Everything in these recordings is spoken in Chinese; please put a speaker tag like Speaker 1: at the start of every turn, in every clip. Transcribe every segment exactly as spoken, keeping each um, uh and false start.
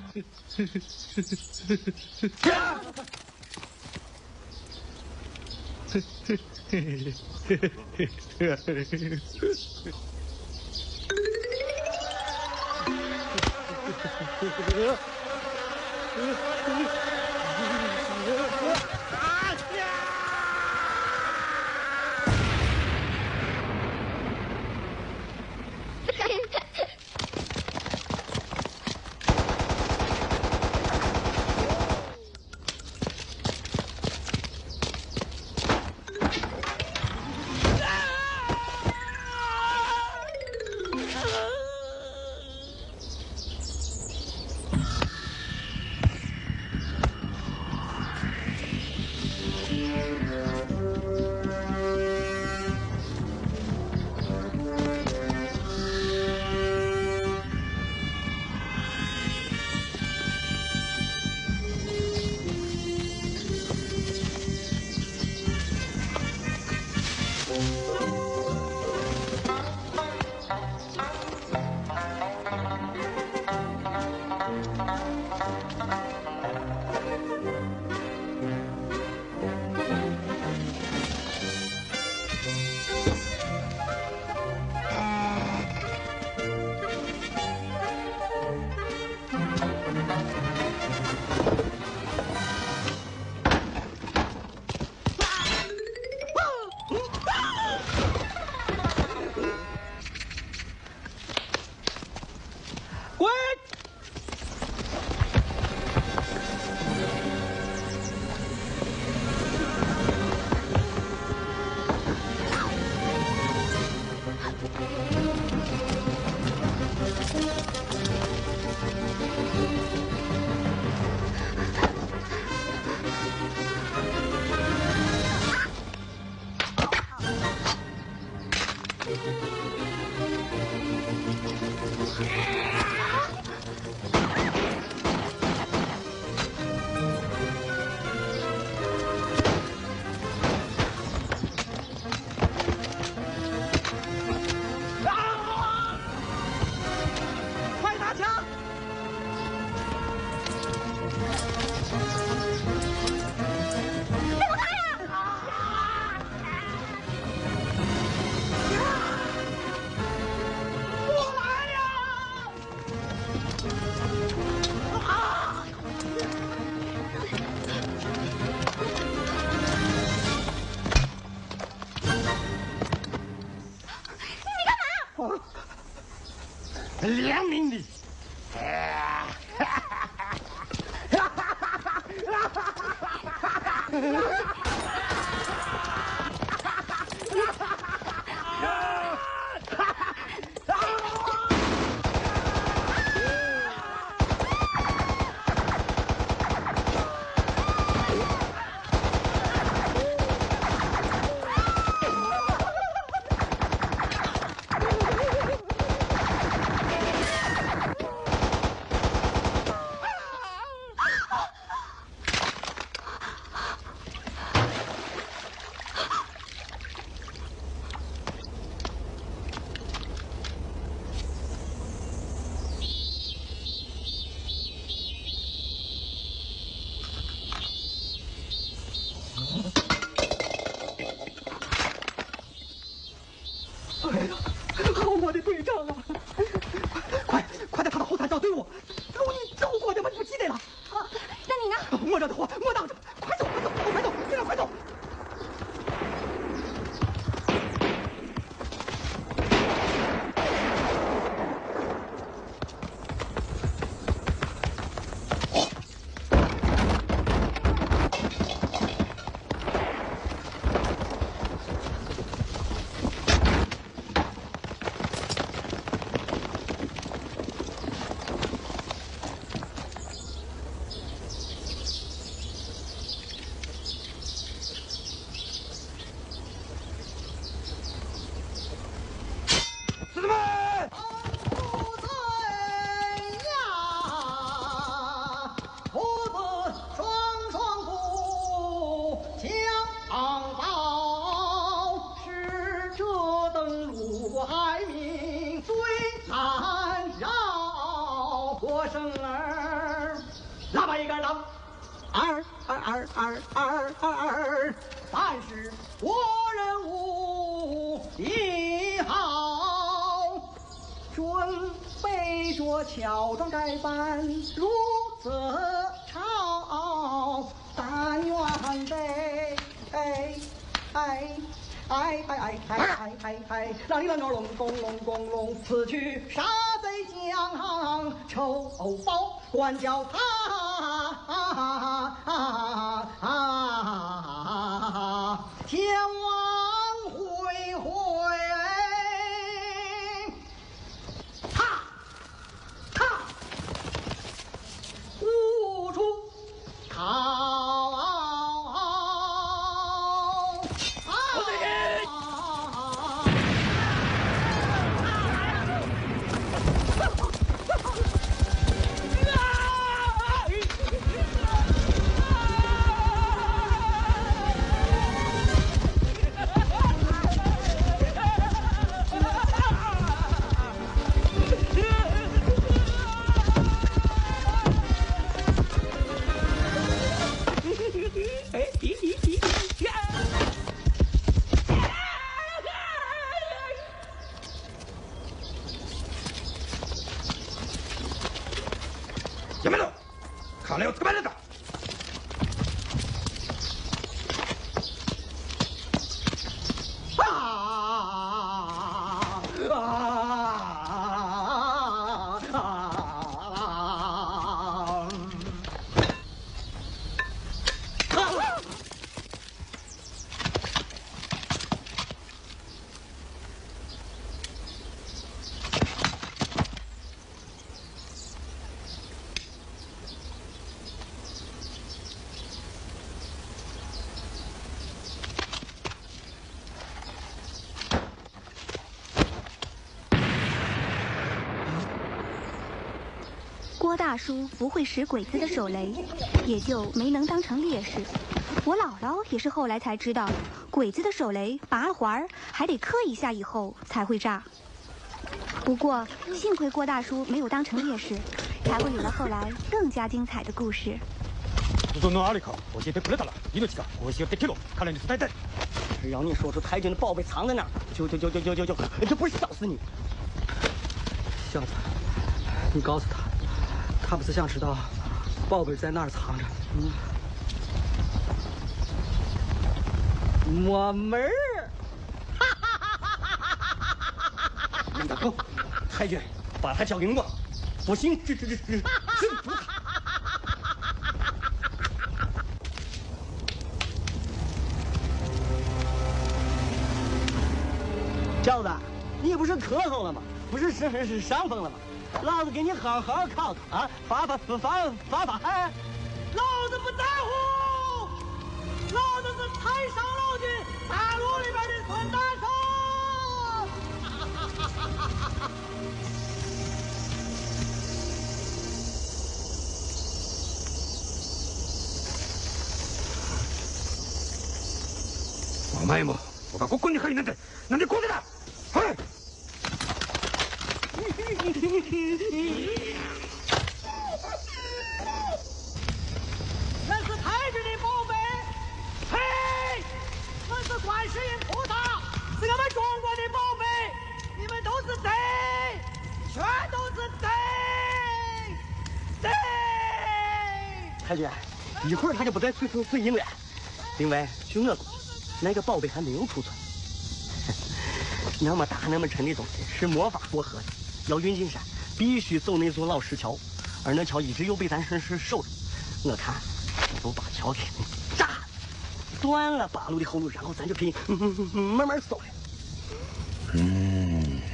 Speaker 1: 良民的。
Speaker 2: 爱民最难饶，我生儿
Speaker 1: 喇叭一杆当，二二二二二二，凡是我人物一号，准备着乔装改扮入泽朝，但愿得哎哎。哎哎哎哎哎哎哎！啷里啷个隆咚隆咚隆，此去杀贼将仇报，官叫他前往回回，他他无处逃。
Speaker 2: やめろ！金を捕まえるんだ！
Speaker 3: 郭大叔不会使鬼子的手雷，也就没能当成烈士。我姥姥也是后来才知道，鬼子的手雷拔了环儿还得磕一下以后才会炸。不过幸亏郭大叔没有当成烈士，才会有了后来更加精彩的故事。
Speaker 2: 武装のありか教えてくれたら命がおいしいよってけど彼に伝えたい。
Speaker 1: 只要你说出太君的宝贝藏在哪儿，就就就就就就就就不是笑死你。小子，你告诉他。他不是想知道宝贝在哪儿藏着，嗯，没门儿！你打够，太君，把他交给我，不行，这这这这，这不他。小子，你不是咳嗽了吗？不是是是是伤风了吗？老子给你好好考考啊，罚罚罚罚罚罚！哎，老子不在乎，老子是太上老君大陆里边的孙大圣。
Speaker 2: お前も僕がここに入るなんてなんでこうでだ！はい。
Speaker 1: 那是太君的宝贝，嘿，那是观世音菩萨，是俺们中国的宝贝，你们都是贼，全都是贼，贼！太君，一会儿他就不在水水水印了。另外，据我估计，那个宝贝还没有储存。那么大那么沉的东西是没法过河的。要运进山，必须走那座老石桥，而那桥一直有被咱是是守着。我看，就把桥给炸了，断了八路的后路，然后咱就可以、嗯嗯嗯、慢慢走了。
Speaker 2: 嗯。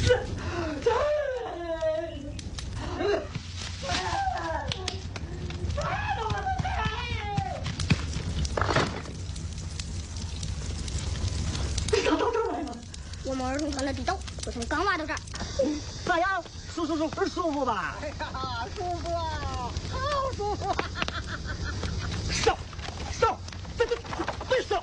Speaker 1: 想到这儿来了。
Speaker 4: 我们儿童团的地道就从刚挖到这儿。
Speaker 1: 咋样？舒舒舒舒服吧？
Speaker 4: 哎呀，舒服啊，好舒服啊！
Speaker 1: 上上，这这别上！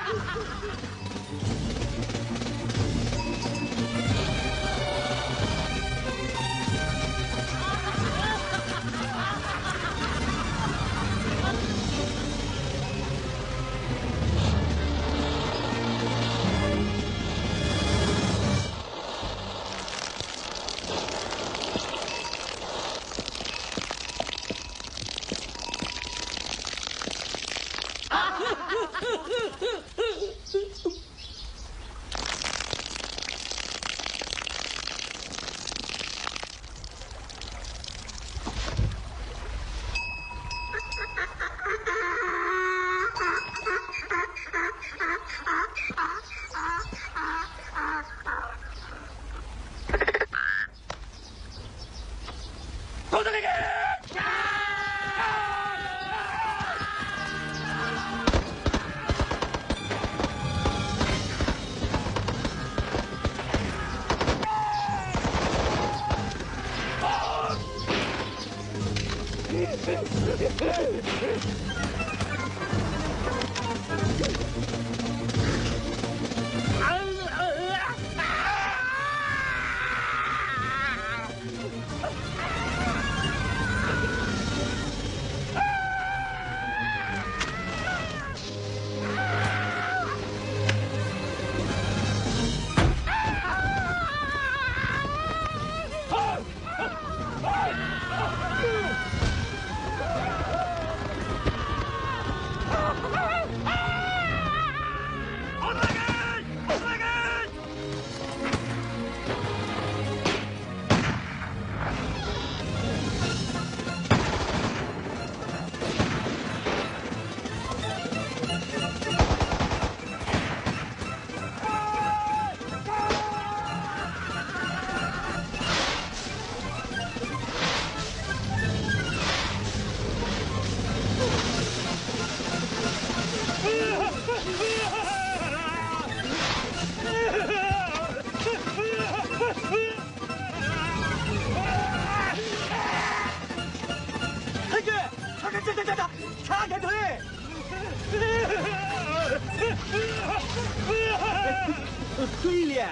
Speaker 1: 追脸。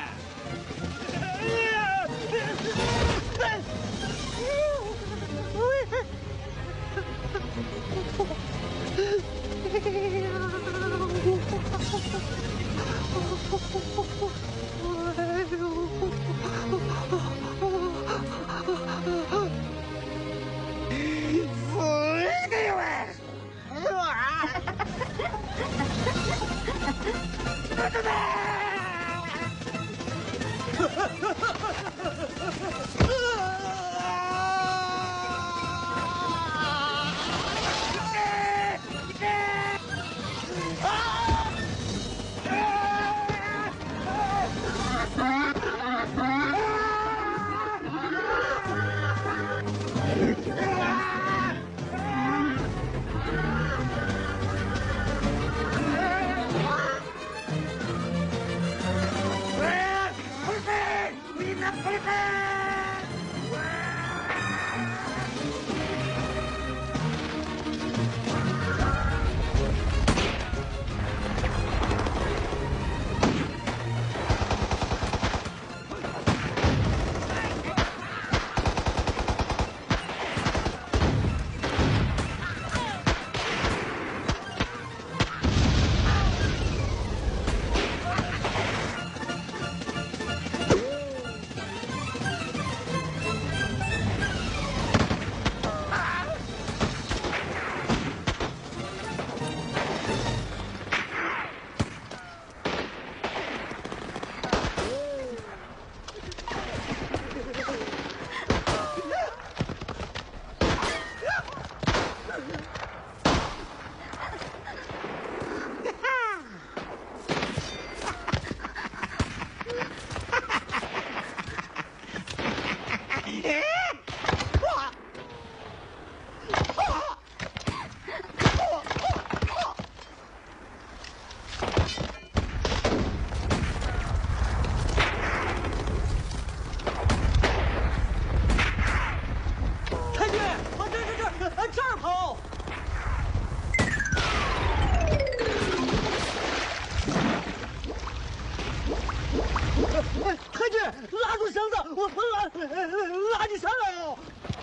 Speaker 1: 拉你上了。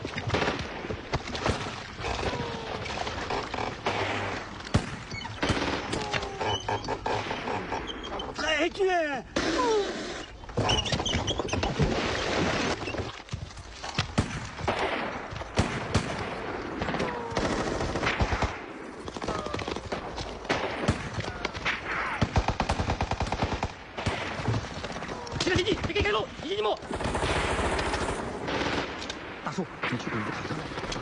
Speaker 1: 太君。
Speaker 2: 路，一木。
Speaker 1: 大叔，你去鬼子塔上。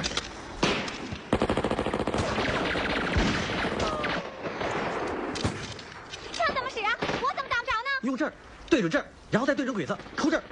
Speaker 3: 这怎么使啊？我怎么打不着呢？
Speaker 1: 用这儿对准这儿，然后再对准鬼子，扣这儿。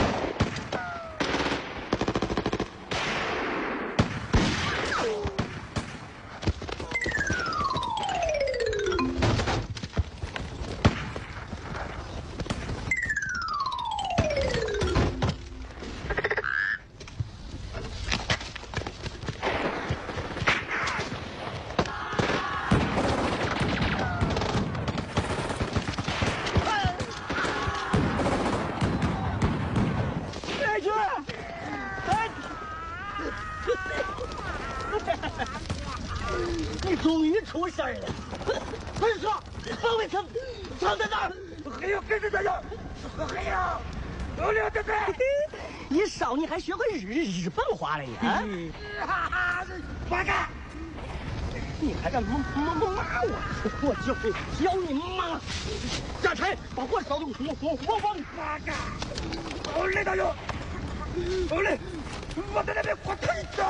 Speaker 5: 你终于出事了！不是说方伟成藏在哪儿？
Speaker 2: 还有跟着在这儿，还有有两个在。
Speaker 5: 你少年还学会日日本话了呀？
Speaker 2: 哈哈，八嘎！
Speaker 5: 你还敢骂骂骂我？我就会教你骂！下柴，把火烧的火火火旺！
Speaker 2: 八嘎！我来到哟，我来，我在那边火腿子。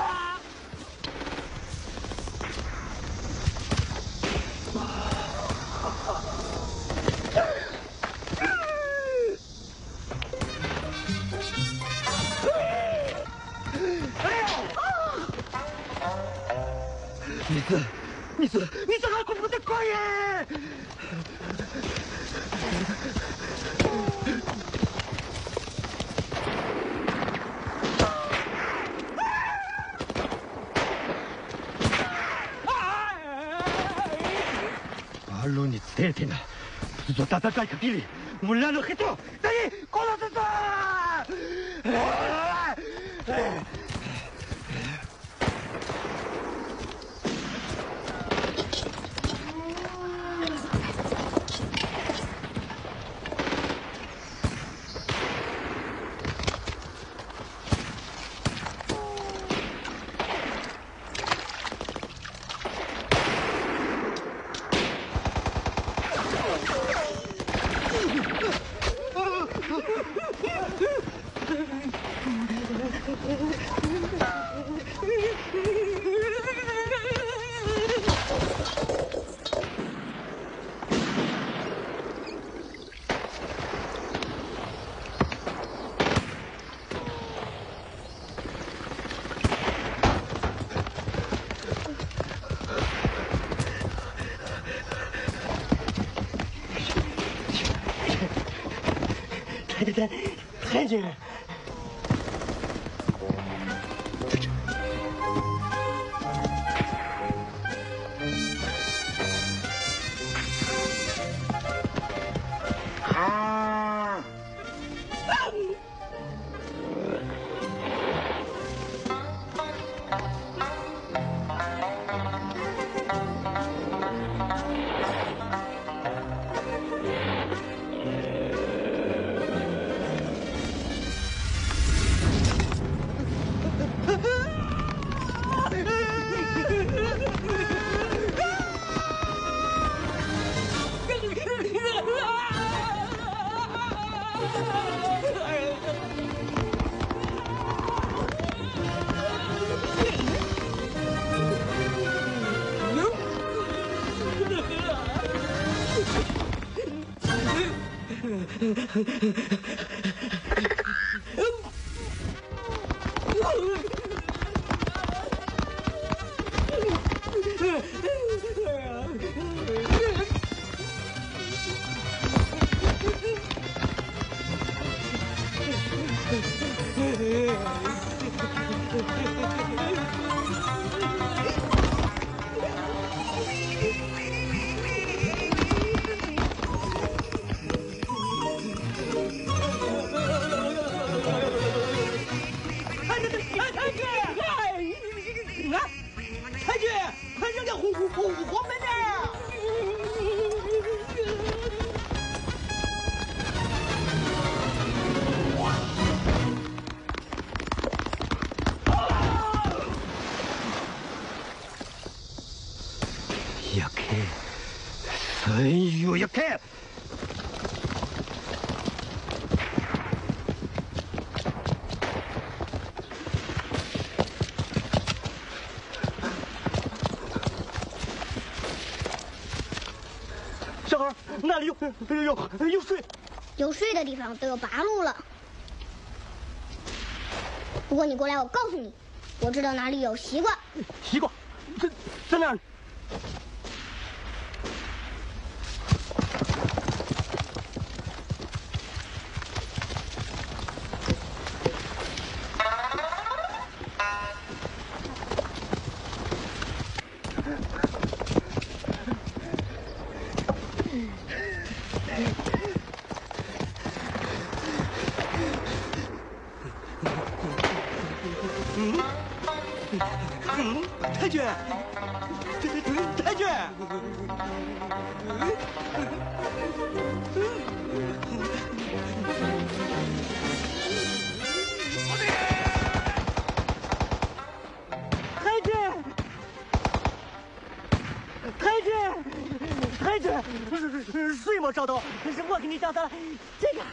Speaker 1: 你这，你这，你这老恐怖的鬼耶！
Speaker 2: 阿罗尼斯テテナ、ずっと戦いかけり、村の人、何、殺すぞ！
Speaker 5: 太太太君。
Speaker 2: 哎呦呀，开！
Speaker 5: 小孩，那里有有有有水，
Speaker 4: 有水的地方都有八路了。不过你过来，我告诉你，我知道哪里有西瓜。
Speaker 5: 西瓜，在在哪里？太君，太君，太君，太君，太君，水没找到，是我给你找到了这个。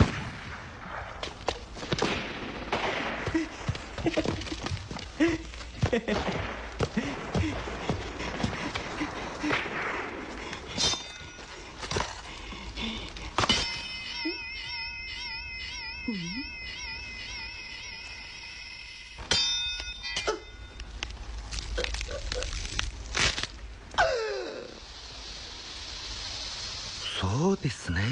Speaker 2: そうですね。